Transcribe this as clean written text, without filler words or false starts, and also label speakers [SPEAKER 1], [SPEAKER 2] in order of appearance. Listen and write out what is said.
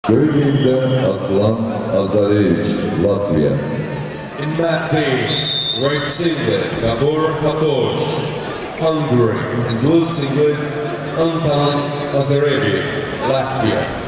[SPEAKER 1] Bölgede Atlant Azarevich, Latvia.
[SPEAKER 2] In mat D, white singlet, Gabor Fatoj, Hungary, and blue singlet, Antanas Azarevi, Latvia.